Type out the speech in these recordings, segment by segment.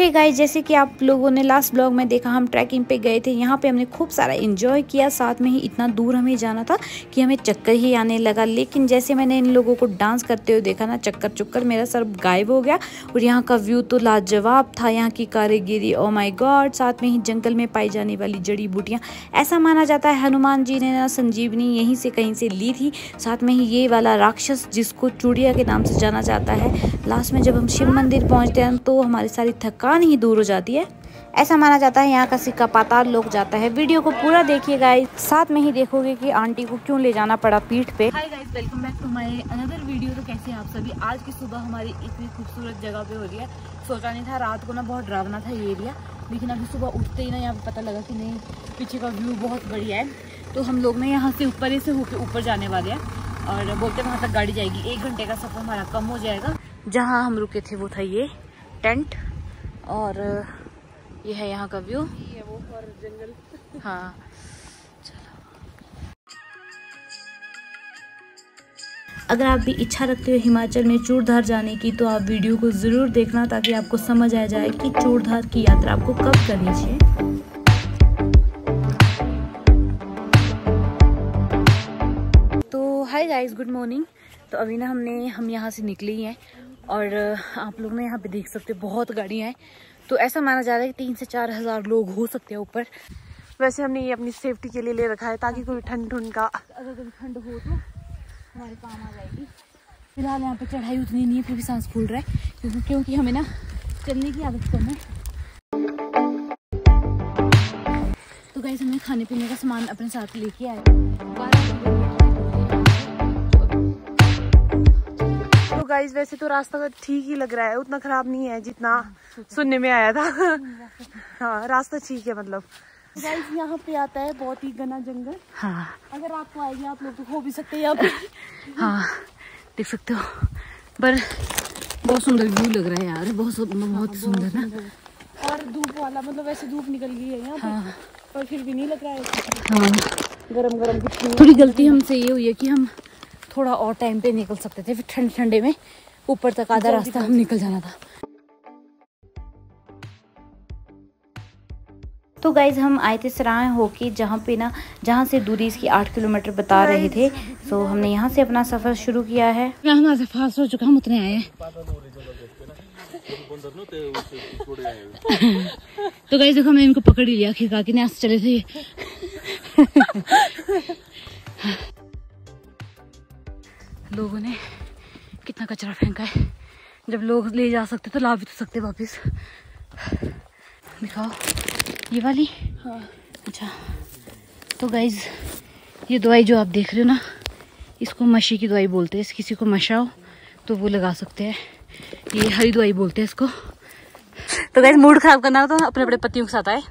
Hey guys, जैसे कि आप लोगों ने लास्ट ब्लॉग में देखा, हम ट्रैकिंग पे गए थे। यहाँ पे हमने खूब सारा एंजॉय किया। साथ में ही इतना दूर हमें जाना था कि हमें चक्कर ही आने लगा। लेकिन जैसे मैंने इन लोगों को डांस करते हुए देखा ना, चक्कर चुक्कर मेरा सर गायब हो गया। और यहाँ का व्यू तो लाजवाब था। यहाँ की कारीगिरी, ओ माय गॉड। साथ में ही जंगल में पाई जाने वाली जड़ी बूटियाँ। ऐसा माना जाता है हनुमान जी ने ना संजीवनी यहीं से कहीं से ली थी। साथ में ही ये वाला राक्षस जिसको चूड़िया के नाम से जाना जाता है, लास्ट में जब हम शिव मंदिर पहुँचते हैं तो हमारी सारी थकान ही दूर हो जाती है। ऐसा माना जाता है यहाँ का सिक्का पाताल लोक जाता है। वीडियो को पूरा देखिएगा, साथ में ही देखोगे कि आंटी को क्यों ले जाना पड़ा पीठ पे। Hi guys, welcome back to my another video. तो कैसे हैं आप सभी? आज की सुबह हमारी इतनी खूबसूरत जगह पे हो रही है। सोचा नहीं था, रात को ना बहुत डरावना था ये एरिया, लेकिन अभी सुबह उठते ही ना यहाँ पे पता लगा कि नहीं, पीछे का व्यू बहुत बढ़िया है। तो हम लोग ना यहाँ से ऊपर ही से होके ऊपर जाने वाले हैं और बोलते वहाँ तक गाड़ी जाएगी। 1 घंटे का सफर हमारा कम हो जाएगा। जहाँ हम रुके थे वो था ये टेंट, और ये है यहाँ का व्यू। ये है वो और जंगल। हाँ चलो। अगर आप भी इच्छा रखते हो हिमाचल में चूड़धार जाने की, तो आप वीडियो को ज़रूर देखना ताकि आपको समझ आ जाए कि चूड़धार की यात्रा आपको कब करनी चाहिए। तो हाय गाइस, गुड मॉर्निंग। तो अभी ना हम यहाँ से निकले ही हैं और आप लोग ना यहाँ पे देख सकते हो बहुत गाड़ियाँ हैं। तो ऐसा माना जा रहा है कि 3 से 4 हज़ार लोग हो सकते हैं ऊपर। वैसे हमने ये अपनी सेफ्टी के लिए ले रखा है ताकि कोई ठंड का अगर कभी ठंड हो तो हमारे काम आ जाएगी। फिलहाल यहाँ पे चढ़ाई उतनी नहीं है, फिर भी सांस फूल रहा है क्योंकि हमें ना चलने की आदत कम है। तो गाइस, हमने खाने पीने का सामान अपने साथ लेके आए। तो गाइस, वैसे तो रास्ता ठीक ही लग रहा है, उतना खराब नहीं है जितना सुनने में आया था। हाँ, रास्ता ठीक है। मतलब गाइस, यहाँ पे आता है बहुत ही घना जंगल। हाँ, अगर आपको आएगी आप लोग तो हो भी सकते हैं यहाँ पे। हाँ देख सकते हो, पर बहुत सुंदर व्यू लग रहा है यार, बहुत सुंदर ना। और धूप वाला, मतलब वैसे धूप निकल गई है यहाँ पे। हाँ, पर फिर भी नहीं लग रहा है। हाँ, गरम गरम। थोड़ी गलती हमसे ये हुई है कि हम थोड़ा और टाइम पे निकल सकते थे, फिर ठंडे में ऊपर तक आधा रास्ता हम निकल जाना था। तो गाइज, हम आए थे सराय होके, जहाँ से दूरी इसकी 8 किलोमीटर बता रहे थे। तो हमने यहाँ से अपना सफर शुरू किया है। हमारा से फास्ट हो चुका, हम उतने आए हैं। तो गाइस देखो, मैं इनको पकड़ ही लिया, खिसका के नाच चले थे। लोगों ने कितना कचरा फेंका है। जब लोग ले जा सकते तो ला भी तो सकते वापस। दिखाओ ये वाली। हाँ। अच्छा, तो गाइज ये दवाई जो आप देख रहे हो ना, इसको मशी की दवाई बोलते हैं। किसी को मशा हो तो वो लगा सकते हैं। ये हरी दवाई बोलते हैं इसको। तो गाइज, मूड खराब करना हो तो अपने बड़े पतियों के साथ आए,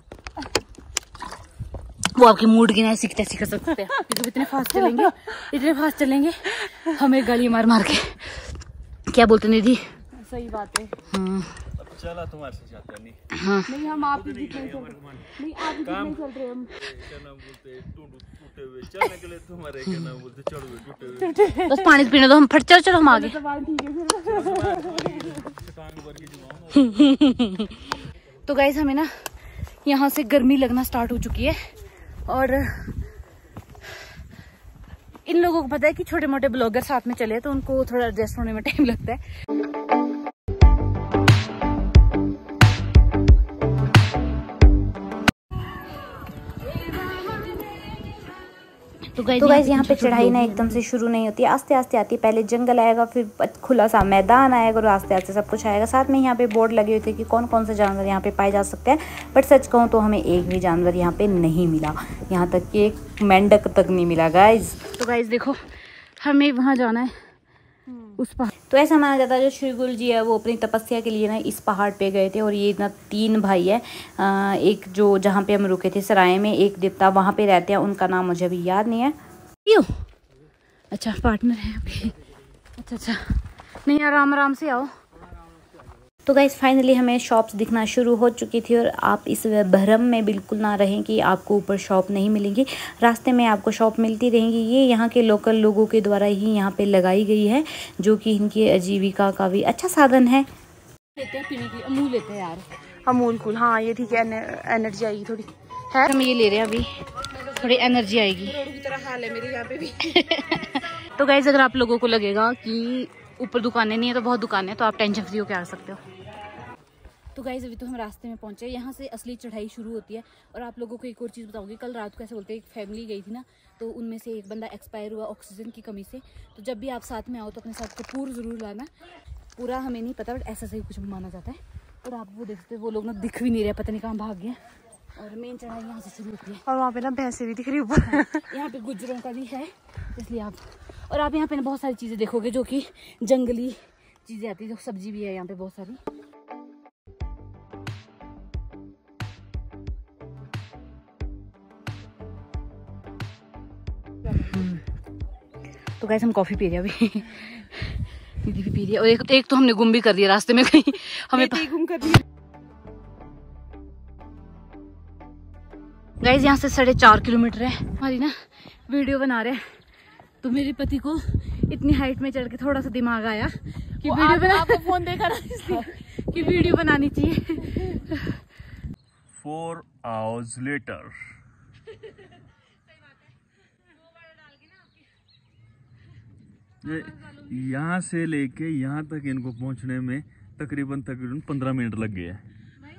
वो आपके मूड की ना सीखते कर सकते हैं। तो इतने फास्ट चलेंगे हमें गाली मार मार के। क्या बोलते निधि? सही बात है। हाँ, चला तुम्हारे से जाता नहीं। हाँ, नहीं हम आप ही जितने चल रहे, नहीं आप ही जितने चल रहे हम। क्या नाम बोलते, टूटे हुए चलने के लिए तुम्हारे क्या नाम बोलते, चढ़ हुए टूटे हुए। बस पानी पीने दो, हम फट चलो हम आगे। तो गाइस, हमें ना यहाँ से गर्मी लगना स्टार्ट हो चुकी है और इन लोगों को पता है कि छोटे मोटे ब्लॉगर साथ में चले तो उनको थोड़ा एडजस्ट होने में टाइम लगता है। तो गाइस, यहाँ पे चढ़ाई ना एकदम से शुरू नहीं होती है, आस्ते आस्ते आती है। पहले जंगल आएगा, फिर खुला सा मैदान आएगा और आस्ते आस्ते सब कुछ आएगा। साथ में यहाँ पे बोर्ड लगे हुए थे कि कौन कौन से जानवर यहाँ पे पाए जा सकते हैं। बट सच कहूँ तो हमें एक भी जानवर यहाँ पे नहीं मिला, यहाँ तक कि एक मेंढक तक नहीं मिला गाइस। तो गाइस देखो, हमें वहाँ जाना है उस पहाड़। तो ऐसा माना जाता है जो श्री गुरु जी है वो अपनी तपस्या के लिए ना इस पहाड़ पे गए थे। और ये ना 3 भाई है। एक जो जहाँ पे हम रुके थे सराय में, एक देवता वहाँ पे रहते हैं, उनका नाम मुझे अभी याद नहीं है। क्यों? अच्छा, पार्टनर है आपके। अच्छा, नहीं आराम से आओ। तो गाइस, फाइनली हमें शॉप्स दिखना शुरू हो चुकी थी और आप इस भ्रम में बिल्कुल ना रहें कि आपको ऊपर शॉप नहीं मिलेंगी। रास्ते में आपको शॉप मिलती रहेंगी। ये यहाँ के लोकल लोगों के द्वारा ही यहाँ पे लगाई गई है, जो कि इनकी आजीविका का भी अच्छा साधन है। लेते हैं पीने की, अमूल लेते हैं यार। अमूल कूल, हाँ ये ठीक है, एनर्जी आएगी थोड़ी है। हम ये ले रहे हैं अभी, थोड़ी एनर्जी आएगी। की तरह हाल है मेरे यहाँ पे भी। तो गाइस अगर आप लोगों को लगेगा कि ऊपर दुकानें नहीं है तो बहुत दुकानें हैं, तो आप टेंशन फ्री होकर आ सकते हो। तो गाइस अभी तो हम रास्ते में पहुंचे, यहाँ से असली चढ़ाई शुरू होती है। और आप लोगों को एक और चीज़ बताऊंगी, कल रात को ऐसे बोलते हैं एक फैमिली गई थी ना, तो उनमें से एक बंदा एक्सपायर हुआ ऑक्सीजन की कमी से। तो जब भी आप साथ में आओ तो अपने साथ कपूर ज़रूर लाना। पूरा हमें नहीं पता बट ऐसा सही कुछ माना जाता है। और आप वो देखते वो लोग ना दिख भी नहीं रहे, पता नहीं कहाँ भाग गए। और मेन चढ़ाई यहाँ से शुरू होती है। और वहाँ पे ना भैंसें भी दिख रही ऊपर। यहाँ पे गुजरों का भी है, इसलिए आप और आप यहाँ पे ना बहुत सारी चीज़ें देखोगे जो कि जंगली चीज़ें आती है, जो सब्जी भी है यहाँ पे बहुत सारी। तो गाइस हम कॉफ़ी पी रहे हैं अभी। दीदी भी पी रही है और एक तो हमने गुम भी कर दिया रास्ते में कहीं, हमें गुम कर दिया। गाइस यहाँ से 4.5 किलोमीटर है। हमारी ना वीडियो बना रहे हैं, तो मेरे पति को इतनी हाइट में चढ़ के थोड़ा सा दिमाग आया कि वीडियो बना, आपको फोन देखा ना इसलिए कि वीडियो बनानी चाहिए। 4 hours later. यहाँ से लेके यहाँ तक इनको पहुँचने में तकरीबन 15 मिनट लग गए हैं।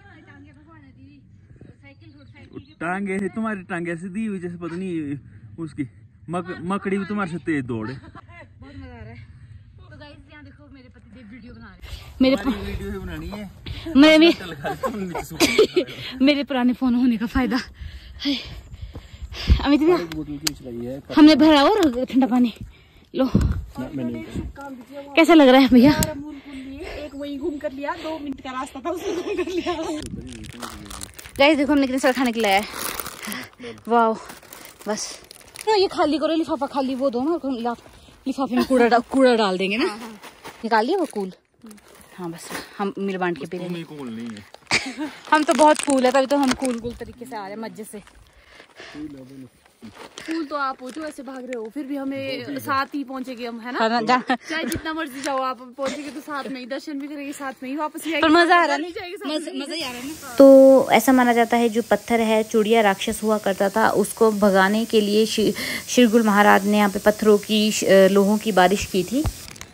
टांगे तुम्हारी टांगे ऐसे दी हुई जैसे पता नहीं उसकी मकड़ी भी तुम्हारे से तेज दौड़े। बहुत मजा आ रहा है। तो गाइस यहाँ देखो मेरे पति देव वीडियो बना रहे हैं। वीडियो बनानी है। मेरे पुराने फोन होने का फायदा। अमित हमने भरा और ठंडा पानी लो। कैसा लग रहा है भैया? एक वही घूम कर लिया, 2 मिनट का रास्ता था उसमें घूम कर लिया। गाइस देखो हमने कितने सारा खाने के लाया है। वाह बस ये खाली करो, लिफाफा खाली वो दो ना, लिफाफे में कूड़ा डाल देंगे ना। निकालिए वो कूल। हाँ बस हम मिल बांट के पी रहे हैं। हम तो बहुत कूल है, तभी तो हम कूल तरीके से आ रहे हैं मजे से। फूल तो आप हो जो ऐसे भाग रहे हो, फिर भी हमें साथ ही पहुंचेंगे हम, है ना? चाहे जितना मर्जी जाओ आप पहुंचेंगे तो साथ में ही, दर्शन भी करेंगे साथ में ही, वापस भी आएंगे। मजा आ रहा है, मजा ही आ रहा है ना। तो ऐसा माना जाता है जो पत्थर है चूड़िया राक्षस हुआ करता था, उसको भगाने के लिए शिरगुल महाराज ने यहाँ पे पत्थरों की लोहों की बारिश की थी।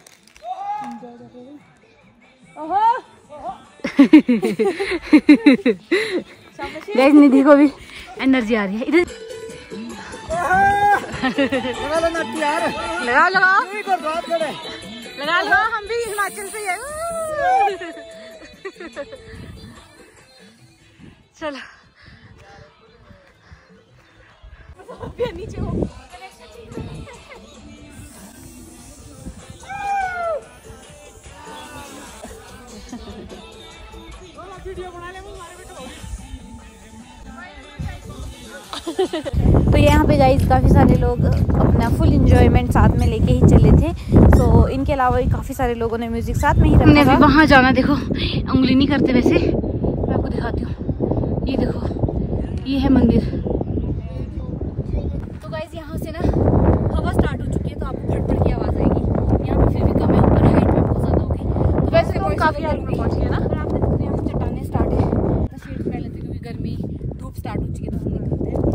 गाइस निधि को भी एनर्जी आ रही है इधर। लगा लगा हम भी हिमाचल से हैं। चलो नीचे हो। तो यहाँ पे गाइस काफ़ी सारे लोग अपना फुल एंजॉयमेंट साथ में लेके ही चले थे। तो इनके अलावा भी काफ़ी सारे लोगों ने म्यूजिक साथ में ही रखा था। वहाँ जाना देखो, उंगली नहीं करते वैसे, मैं आपको दिखाती हूँ। ये देखो ये है मंदिर। तो गाइस यहाँ से ना हवा स्टार्ट हो चुकी है, तो आपको फटफट की आवाज़ आएगी। यहाँ पे फिर भी कम है, ऊपर हाइट में बहुत ज़्यादा होगी। तो वैसे हम काफ़ी हाइट में पहुँच गए ना। अगर आप देखते हैं यहाँ से चट्टाने स्टार्ट है, तो पहले से क्योंकि गर्मी धूप स्टार्ट हो चुकी है, तो हम निकलते हैं।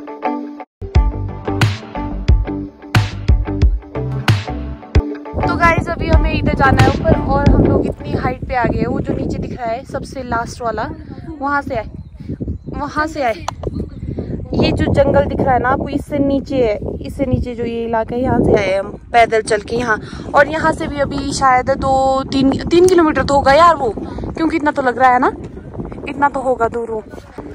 तो गाइस अभी हमें इधर जाना है ऊपर, और हम लोग इतनी हाइट पे आ गए हैं। वो जो नीचे दिख रहा है सबसे लास्ट वाला, वहाँ से आए। ये जो जंगल दिख रहा है ना आपको, इससे नीचे जो ये इलाका है, यहाँ से आए हम पैदल चल के यहाँ। और यहाँ से भी अभी शायद 2-3 किलोमीटर तो होगा यार वो, क्योंकि इतना तो लग रहा है ना, इतना तो होगा दूर वो।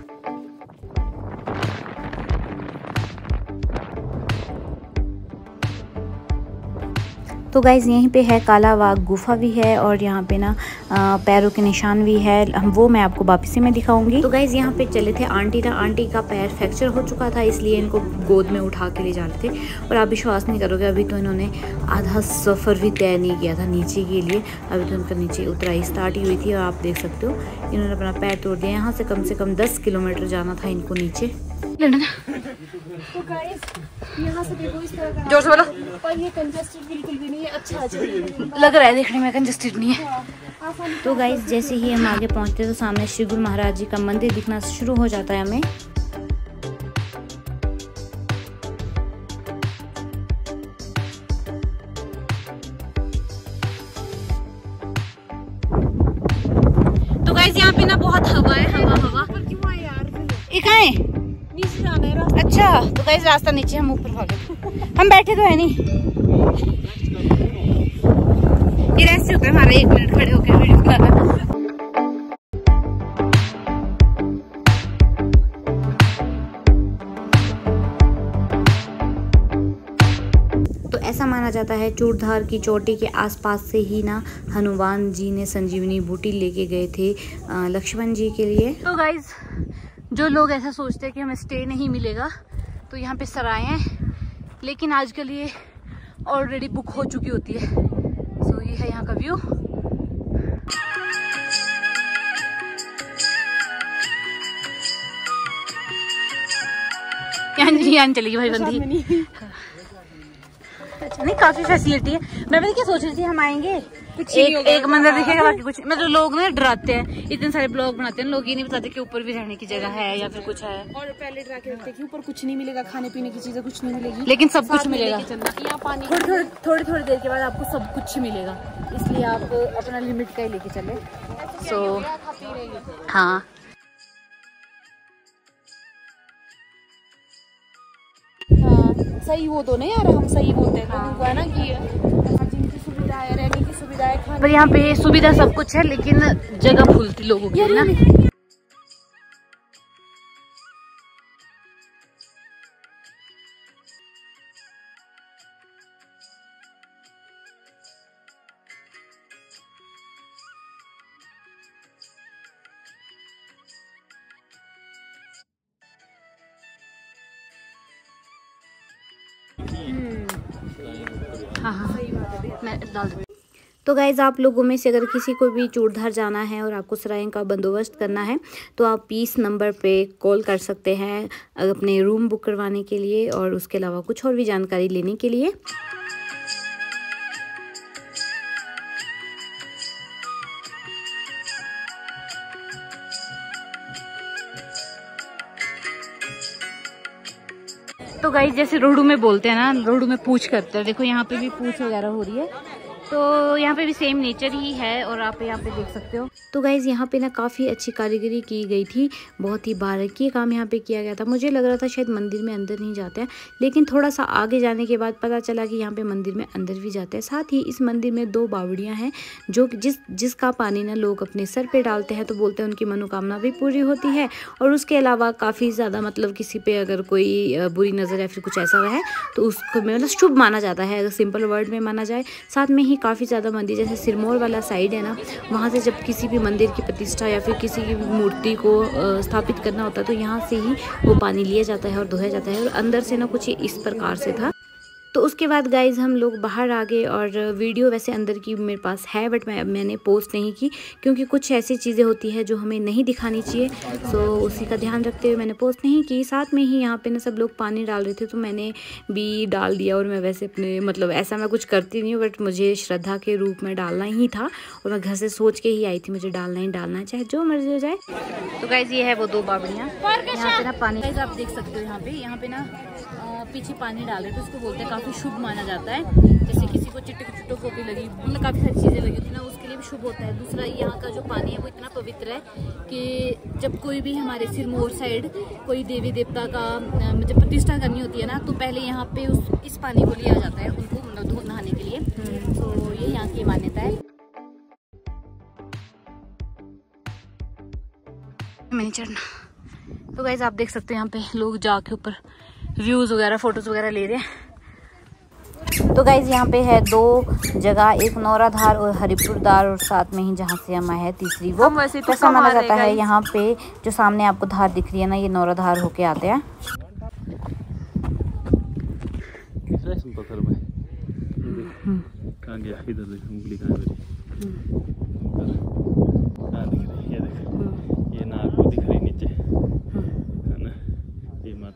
तो गाइज़ यहीं पे है काला वाघ गुफा भी है, और यहाँ पे ना पैरों के निशान भी है, वो मैं आपको वापसी में दिखाऊंगी। तो गाइज़ यहाँ पे चले थे आंटी का पैर फ्रैक्चर हो चुका था, इसलिए इनको गोद में उठा के ले जा रहे थे। और आप विश्वास नहीं करोगे, अभी तो इन्होंने आधा सफ़र भी तय नहीं किया था नीचे के लिए। अभी तो उनका नीचे उतराई स्टार्ट ही हुई थी, और आप देख सकते हो इन्होंने अपना पैर तोड़ दिया। यहाँ से कम 10 किलोमीटर जाना था इनको नीचे। लेना ना। तो गाइस यहाँ से देखो इस तरह का जोर से बोलो। पर ये कंजेस्टेड बिल्कुल भी नहीं है, अच्छा लग रहा है देखने में कंजेस्टेड नहीं है। तो गाइस जैसे ही हम आगे पहुंचते तो सामने श्री गुरु महाराज जी का मंदिर दिखना शुरू हो जाता है हमें। तो गाइस यहाँ पे ना बहुत हवा है, हवा क्यों है यार? ये कहाँ है? नीचे जाना है रास्ता। अच्छा तो गाइस रास्ता नीचे, हम ऊपर भागे। हम बैठे तो है नहीं, ये ऐसे होता है हमारा 1 मिनट खड़े होकर वीडियो बनाना। तो ऐसा माना जाता है चूड़धार की चोटी के आसपास से ही ना हनुमान जी ने संजीवनी बूटी लेके गए थे लक्ष्मण जी के लिए। तो गाइज जो लोग ऐसा सोचते हैं कि हमें स्टे नहीं मिलेगा, तो यहाँ पे सराय हैं, लेकिन आजकल ये ऑलरेडी बुक हो चुकी होती है। सो ये है यहाँ का व्यू। यहाँ चलेगी भाई बंदी। अच्छा नहीं, काफी फैसिलिटी है। मैं पता क्या सोच रही थी, हम आएंगे एक मंदिर दिखेगा, बाकी कुछ मतलब लोग ना डराते हैं, इतने सारे ब्लॉग बनाते हैं, लोग ये नहीं बताते कि ऊपर भी रहने की जगह है या फिर कुछ है। और पहले डरा के रखते हैं कि ऊपर कुछ नहीं मिलेगा, खाने पीने की चीजें कुछ नहीं मिलेगी, लेकिन सब कुछ मिलेगा। यहाँ पानी थोड़ी देर के बाद आपको सब कुछ मिलेगा, इसलिए आप अपना लिमिट का ही लेके चले। सो हाँ सही वो तो नहीं यार, हम सही बोलते हैं तो है ना कि जिनकी सुविधा है, रहने की सुविधा है, पर यहाँ पे सुविधा सब कुछ है, लेकिन जगह भूलती लोगों की ना। हाँ मैं डाल दूँ। तो गाइज़ आप लोगों में से अगर किसी को भी चूड़धार जाना है और आपको सराय का बंदोबस्त करना है तो आप इस नंबर पे कॉल कर सकते हैं अपने रूम बुक करवाने के लिए और उसके अलावा कुछ और भी जानकारी लेने के लिए। तो गाइस जैसे रोडू में बोलते हैं ना, रोडू में पूछ करते हैं, देखो यहाँ पे भी पूछ वगैरह हो रही है। तो यहाँ पे भी सेम नेचर ही है और आप यहाँ पे देख सकते हो। तो गाइज़ यहाँ पे ना काफ़ी अच्छी कारीगरी की गई थी, बहुत ही बारीकी काम यहाँ पे किया गया था। मुझे लग रहा था शायद मंदिर में अंदर नहीं जाते हैं, लेकिन थोड़ा सा आगे जाने के बाद पता चला कि यहाँ पे मंदिर में अंदर भी जाते हैं। साथ ही इस मंदिर में 2 बावड़ियाँ हैं जो जिसका पानी ना लोग अपने सर पे डालते हैं, तो बोलते हैं उनकी मनोकामना भी पूरी होती है। और उसके अलावा काफ़ी ज़्यादा मतलब किसी पे अगर कोई बुरी नज़र या फिर कुछ ऐसा है तो उसको मतलब शुभ माना जाता है, अगर सिंपल वर्ड में माना जाए। साथ में ही काफ़ी ज़्यादा मंदिर जैसे सिरमौर वाला साइड है ना, वहाँ से जब किसी भी मंदिर की प्रतिष्ठा या फिर किसी की भी मूर्ति को स्थापित करना होता है तो यहाँ से ही वो पानी लिया जाता है और धोया जाता है। और अंदर से ना कुछ इस प्रकार से था। तो उसके बाद गाइज़ हम लोग बाहर आ गए और वीडियो वैसे अंदर की मेरे पास है, बट मैंने पोस्ट नहीं की क्योंकि कुछ ऐसी चीज़ें होती है जो हमें नहीं दिखानी चाहिए, तो उसी का ध्यान रखते हुए मैंने पोस्ट नहीं की। साथ में ही यहाँ पे ना सब लोग पानी डाल रहे थे तो मैंने भी डाल दिया। और मैं वैसे अपने मतलब ऐसा मैं कुछ करती नहीं हूँ, बट मुझे श्रद्धा के रूप में डालना ही था और मैं घर से सोच के ही आई थी मुझे डालना ही डालना है, चाहे जो मर्जी हो जाए। तो गाइज ये है वो 2 बावड़ियाँ, यहाँ पे ना पानी गाइज आप देख सकते हो। यहाँ पे ना पीछे पानी डाल रहे थे, उसको बोलते हैं काफ़ी शुभ माना जाता है। जैसे किसी को चिट्टों को भी लगी, मतलब काफ़ी सारी चीज़ें लगी होती है ना, उसके लिए भी शुभ होता है। दूसरा यहाँ का जो पानी है वो इतना पवित्र है कि जब कोई भी हमारे सिरमौर साइड कोई देवी देवता का जब प्रतिष्ठा करनी होती है ना, तो पहले यहाँ पे इस पानी को लिया जाता है उनको मतलब नहाने के लिए। तो ये यहाँ की मान्यता है। मैंने चढ़ना। तो गाइज आप देख सकते हैं यहाँ पे लोग जाके ऊपर व्यूज वगैरह फोटोज वगैरह ले रहे हैं। तो गाइज यहाँ पे है 2 जगह, एक नौराधार और हरिपुरधार, और साथ में ही जहाँ से हम आए हैं तीसरी वो। ऐसा माना जाता है यहाँ पे जो सामने आपको धार दिख रही है ना, ये नौराधार होके आते हैं।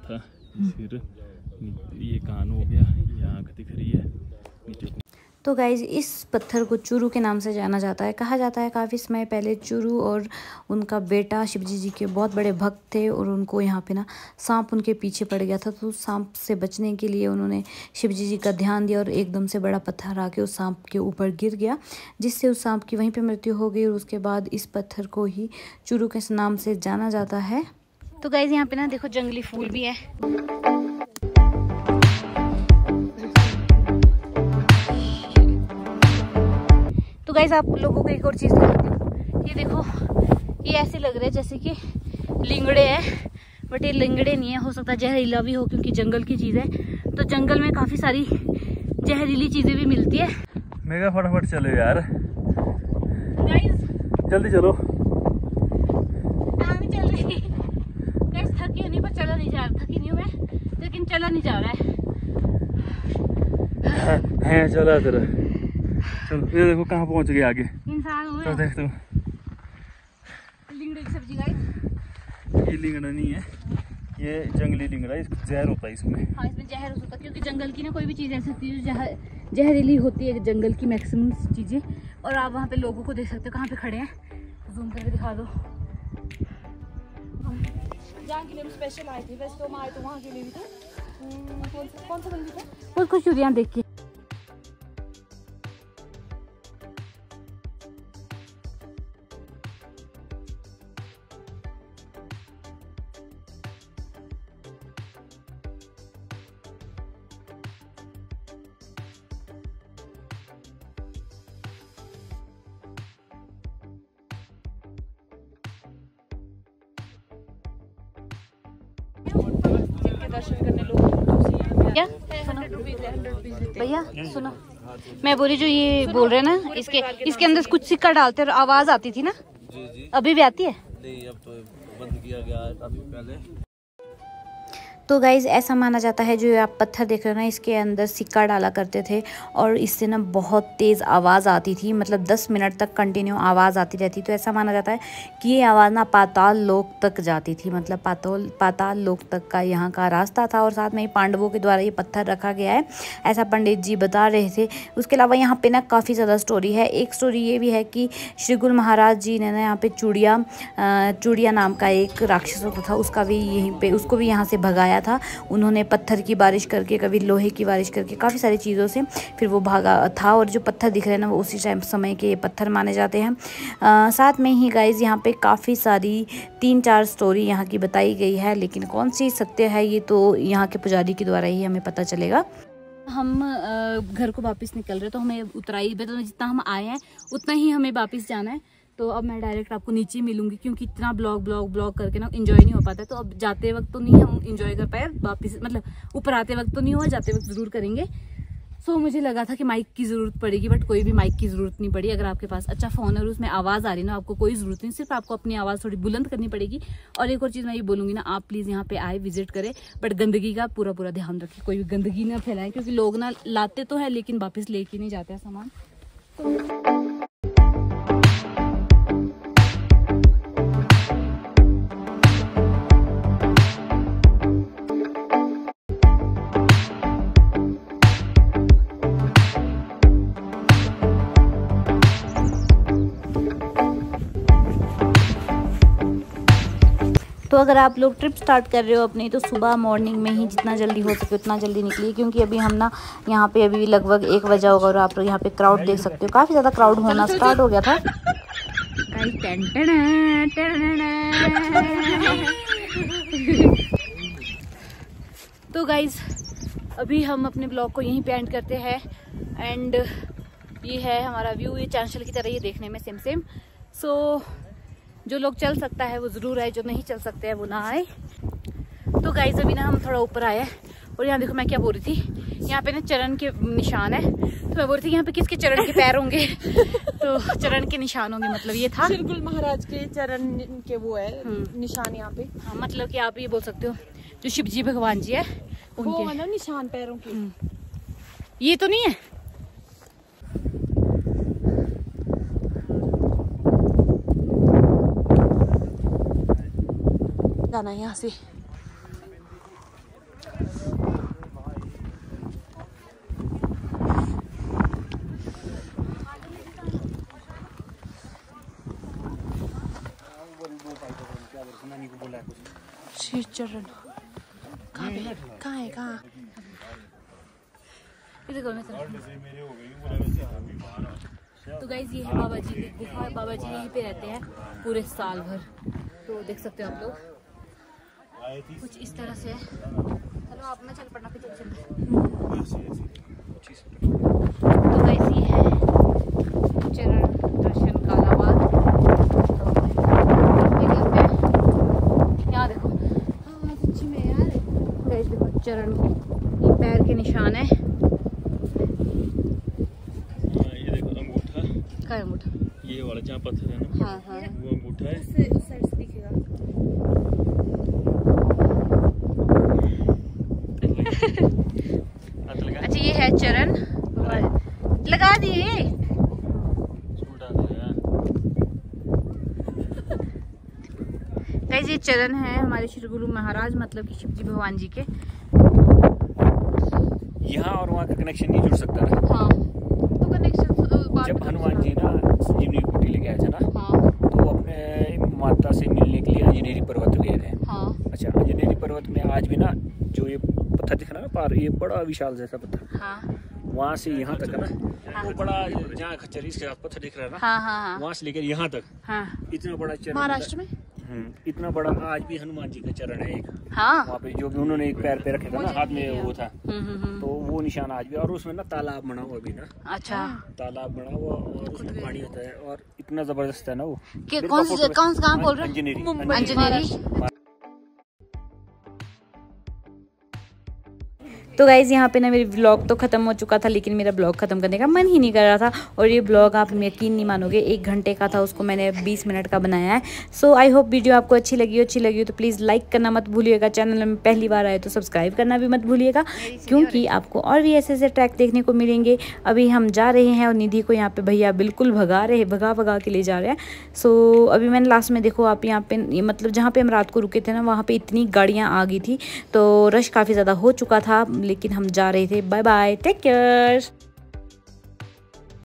था। फिर ये कान हो गया, ये आँख दिख रही है नीचे। तो गाइज इस पत्थर को चूरू के नाम से जाना जाता है। कहा जाता है काफ़ी समय पहले चूरू और उनका बेटा शिवजी जी के बहुत बड़े भक्त थे और उनको यहाँ पे ना सांप उनके पीछे पड़ गया था। तो सांप से बचने के लिए उन्होंने शिवजी जी का ध्यान दिया और एकदम से बड़ा पत्थर आके उस सांप के ऊपर गिर गया, जिससे उस सांप की वहीं पे मृत्यु हो गई और उसके बाद इस पत्थर को ही चूरू के नाम से जाना जाता है। तो गाइज यहाँ पे ना देखो जंगली फूल भी है। तो गाइज आप लोगों को एक और चीज़ दिखाती हूँ। ये देखो, ये ऐसे लग रहे हैं जैसे कि लिंगड़े हैं, बट ये लिंगड़े नहीं है। हो सकता है जहरीला भी हो क्योंकि जंगल की चीज़ है। तो जंगल में काफ़ी सारी जहरीली चीज़ें भी मिलती है। मेगा फटाफट चलो यार, गाइज जल्दी चलो। टांग चल रही गाइज, थकी नहीं पर चला नहीं जा रहा। थकी नहीं हूँ मैं, लेकिन चला नहीं जा रहा है चला तेरा। चलो ये देखो कहाँ पहुँच गए आगे। इंसान हुए तो देख तुम, लिंगड़े की सब्जी गाइज। ये लिंगड़ा नहीं है, ये जंगली लिंगड़ा है, जहर होता है इसमें। हाँ, इसमें जहर हो सकता है क्योंकि जंगल की ना कोई भी चीज़ ऐसी होती है जो जहरीली होती है, जंगल की मैक्सिमम चीज़ें। और आप वहाँ पे लोगों को देख सकते हो कहाँ पे खड़े हैं, जूम करके दिखा दो। जहाँ के लिए हम स्पेशल आए थे, वैसे तो हम आए तो वहाँ के लिए भी थे। कौन सा मंदिर था? बहुत कुछ चूड़ियाँ देख के। दर्शन करने लोग क्या भैया सुनो, मैं बोली जो ये बोल रहे हैं ना, इसके अंदर कुछ सिक्का डालते और आवाज आती थी ना। जी। अभी भी आती है? नहीं, अब बंद किया गया है काफी पहले। तो गाइज़ ऐसा माना जाता है, जो आप पत्थर देख रहे हो ना, इसके अंदर सिक्का डाला करते थे और इससे ना बहुत तेज़ आवाज़ आती थी, मतलब 10 मिनट तक कंटिन्यू आवाज़ आती रहती। तो ऐसा माना जाता है कि ये आवाज़ ना पाताल लोक तक जाती थी, मतलब पाताल लोक तक का यहाँ का रास्ता था। और साथ में ही पांडवों के द्वारा ये पत्थर रखा गया है, ऐसा पंडित जी बता रहे थे। उसके अलावा यहाँ पर ना काफ़ी ज़्यादा स्टोरी है। एक स्टोरी ये भी है कि श्री गुरु महाराज जी ने ना यहाँ पर चूड़िया नाम का एक राक्षस होता था, उसको भी यहाँ से भगाया था उन्होंने, पत्थर की बारिश करके, कभी लोहे की बारिश करके, काफ़ी सारी चीज़ों से फिर वो भागा था। और जो पत्थर दिख रहे हैं ना, वो उसी टाइम समय के पत्थर माने जाते हैं। साथ में ही गाइज यहाँ पे काफ़ी सारी 3-4 स्टोरी यहाँ की बताई गई है, लेकिन कौन सी सत्य है ये तो यहाँ के पुजारी के द्वारा ही हमें पता चलेगा। हम घर को वापस निकल रहे, तो हमें उतराई तो जितना हम आए हैं उतना ही हमें वापस जाना है। तो अब मैं डायरेक्ट आपको नीचे मिलूंगी क्योंकि इतना ब्लॉग करके ना एंजॉय नहीं हो पाता है। तो अब जाते वक्त तो नहीं हम एंजॉय कर पाए, वापस मतलब ऊपर आते वक्त तो नहीं हुआ, जाते वक्त ज़रूर करेंगे। सो मुझे लगा था कि माइक की ज़रूरत पड़ेगी, बट कोई भी माइक की ज़रूरत नहीं पड़ी। अगर आपके पास अच्छा फ़ोन है और उसमें आवाज़ आ रही ना, आपको कोई ज़रूरत नहीं, सिर्फ आपको अपनी आवाज़ थोड़ी बुलंद करनी पड़ेगी। और एक और चीज़ मैं ये बोलूँगी ना, आप प्लीज़ यहाँ पे आए, विजिट करें, बट गंदगी का पूरा ध्यान रखें, कोई भी गंदगी ना फैलाएं, क्योंकि लोग ना लाते तो है लेकिन वापस लेके नहीं जाते सामान। तो अगर आप लोग ट्रिप स्टार्ट कर रहे हो अपनी, तो सुबह मॉर्निंग में ही जितना जल्दी हो सके उतना जल्दी निकलिए, क्योंकि अभी हम ना यहाँ पे अभी लगभग 1 बजा होगा और आप लोग यहाँ पे क्राउड देख सकते हो, काफ़ी ज़्यादा क्राउड होना स्टार्ट हो गया था। तो गाइज अभी हम अपने ब्लॉग को यहीं पे एंड करते हैं। एंड ये है हमारा व्यू, ये चांशल की तरह ये देखने में सेम। सो जो लोग चल सकता है वो ज़रूर आए, जो नहीं चल सकते हैं वो ना आए। तो गाइज अभी ना हम थोड़ा ऊपर आए हैं और यहाँ देखो मैं क्या बोल रही थी, यहाँ पे ना चरण के निशान है। तो मैं बोल रही थी यहाँ पे किसके चरण के पैर होंगे तो चरण के निशान होंगे, मतलब ये था श्री गुरु महाराज के चरण के वो है निशान यहाँ पे। हाँ, मतलब कि आप ये बोल सकते हो जो शिव जी भगवान जी है वो मतलब निशान पैरों के। ये तो नहीं है। जाना यहाँ से श्री चरण कहाँ है कहाँ? तो गाइज ये है बाबा जी की गुफा। बाबा जी यहीं पे रहते हैं पूरे साल भर, तो देख सकते हो आप लोग कुछ इस तरह से है। चलो आप में चल पड़ना, फिर चल। तो गाइज ये है चरण दर्शन कालाबाग। यहाँ देखो सच्ची में यार, गाइज देखो चरण, ये पैर के निशान है। क्या अंगूठा? ये वाला जहाँ पत्थर है ना, हाँ हाँ वो अंगूठा है। उस साइड से दिखेगा। अच्छा ये है चरण, लगा दिए। गाइस ये चरण है हमारे श्री गुरु महाराज, मतलब कि शिवजी भगवान जी के। यहाँ और वहाँ का कनेक्शन नहीं जुड़ सकता ना। हाँ तो कनेक्शन जब हनुमान जी ना संजीवनी बूटी लेके आए थे ना, हाँ तो अपने माता से मिलने के लिए अंजनेरी पर्वत गए थे। हाँ अच्छा, अंजनेरी पर्वत में आज भी ना जो ये पत्थर दिख रहा है ना पार, ये बड़ा विशाल जैसा पत्थर, हाँ वहाँ से यहाँ तक है ना, वो बड़ा जहाँ खच्चर इसके साथ पत्थर दिख रहा है ना, हाँ हाँ वहाँ से लेकर यहाँ तक हाँ इतना बड़ा चरण, महाराष्ट्र में इतना बड़ा आज भी हनुमान जी का चरण है एक। हाँ वहाँ पे जो भी उन्होंने एक पैर पे रखे था ना, हाथ में वो था, हम्म। तो वो निशान आज भी। और उसमें ना तालाब बना हुआ भी ना, अच्छा तालाब बना हुआ और उसमें पानी होता है और इतना जबरदस्त है ना वो। कौन कहाँ बोल रहे हैं? अंजनेरी। अंजनेरी। तो गाइज़ यहाँ पे ना मेरी व्लॉग तो ख़त्म हो चुका था, लेकिन मेरा ब्लॉग ख़त्म करने का मन ही नहीं कर रहा था। और ये ब्लॉग आप यकीन नहीं मानोगे, 1 घंटे का था, उसको मैंने 20 मिनट का बनाया है। सो आई होप वीडियो आपको अच्छी लगी हो तो प्लीज़ लाइक करना मत भूलिएगा। चैनल में पहली बार आए तो सब्सक्राइब करना भी मत भूलिएगा, क्योंकि आपको और भी ऐसे ऐसे ट्रैक देखने को मिलेंगे। अभी हम जा रहे हैं और निधि को यहाँ पे भैया बिल्कुल भगा के ले जा रहे हैं। सो अभी मैंने लास्ट में देखो आप यहाँ पे, मतलब जहाँ पे हम रात को रुके थे ना, वहाँ पे इतनी गाड़ियाँ आ गई थी, तो रश काफ़ी ज़्यादा हो चुका था, लेकिन हम जा रहे थे। Bye bye, take care.